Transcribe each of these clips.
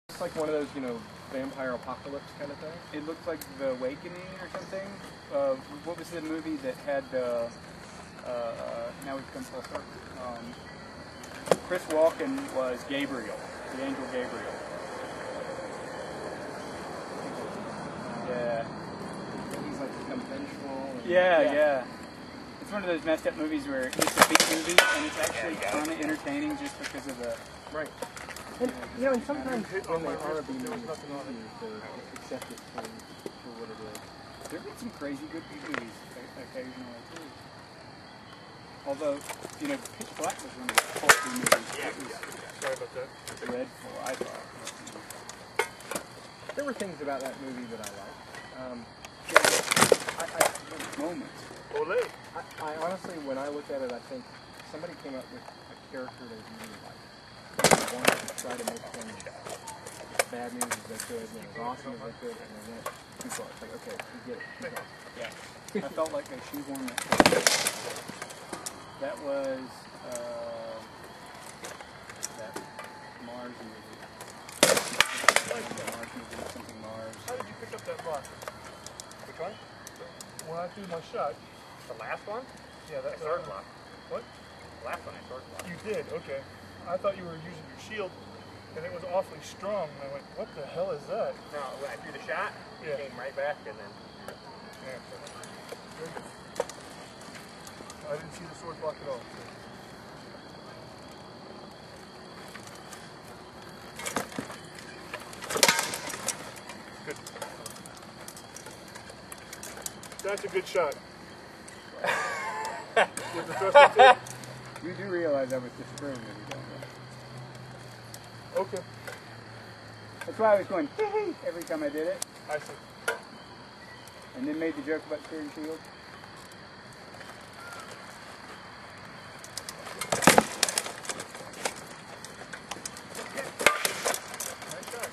It's like one of those, vampire apocalypse kind of thing. It looks like The Awakening or something. What was the movie that had, now we've come full circle. Chris Walken was Gabriel, the angel Gabriel. Yeah. He's like become vengeful. Yeah. It's one of those messed up movies where it's a big movie and it's actually kind of entertaining just because of the... Right. And, and sometimes when they are a B movie, it's easier to accept it for what it is. There have been some crazy good B movies occasionally, too. Although, Pitch Black was one of the cult B movies. Sorry about that. Dreadful, I thought. There were things about that movie that I liked. Moments. I honestly, when I look at it, I think somebody came up with a character they really liked. They wanted to try to make them as bad news as they could, and as awesome as they could, and they went too far. It's like, okay, we get it. Yeah. I felt like they shoehorned that. That was that Mars movie. Mars movie, something Mars. How did you pick up that block? Which one? When I threw my shot. The last one? Yeah, that sword block. What? The last one I sword block. You did, okay. I thought you were using your shield, and it was awfully strong. And I went, what the hell is that? No, when I threw the shot, it came right back, and then... Yeah. I didn't see the sword block at all. Good. That's a good shot. With the thrust of it. You do realize I was disapproving of you, don't you? Okay. That's why I was going, hee every time I did it. I see. And then made the joke about steering shield. Nice shot.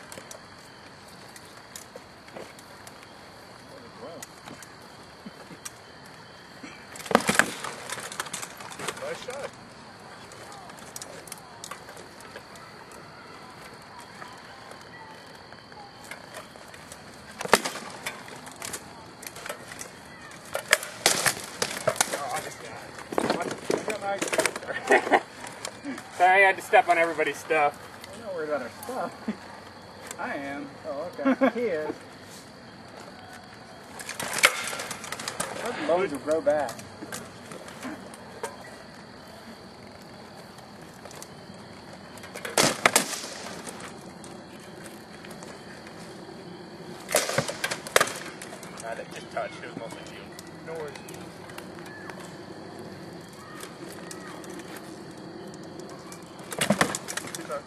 Nice shot. Sorry, I had to step on everybody's stuff. I'm not worried about our stuff. I am. Oh, okay. He is. Those bones will grow back. That just touched. It was mostly shield. No worries. Good shot.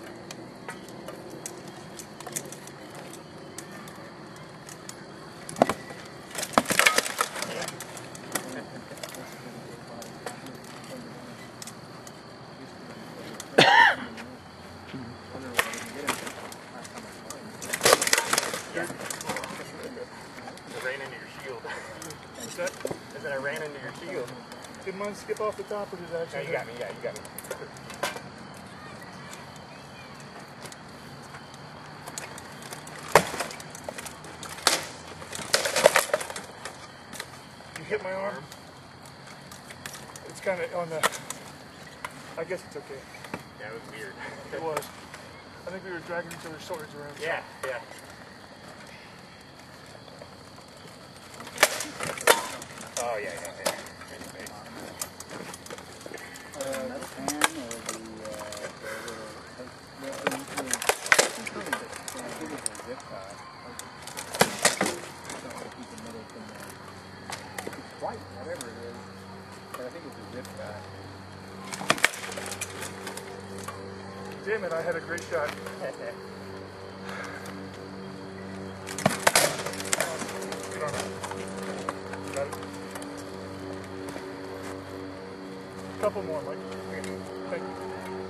I ran into your shield. What's that? I said I ran into your shield. Did mine skip off the top or did that No, actually? you got me. Yeah, you got me. You hit my arm. It's kind of on the... I guess it's okay. Yeah, it was weird. It was. I think we were dragging each other's swords around. Yeah. Oh, yeah. The pan or the zip tie. It's white, whatever it is. But I think it's a zip tie. Damn it, I had a great shot. Good on it. Got it. Couple more, Mike. Thank you.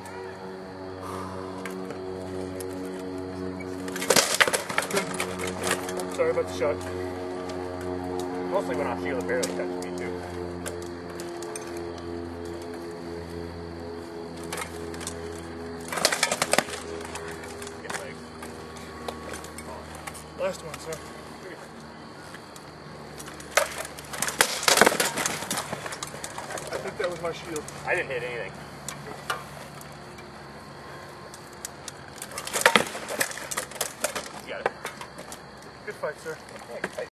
Sorry about the shot. Mostly when I shield, it barely touched me, too. Get legs. Last one, sir. I think that was my shield. I didn't hit anything. You got it. Good fight, sir.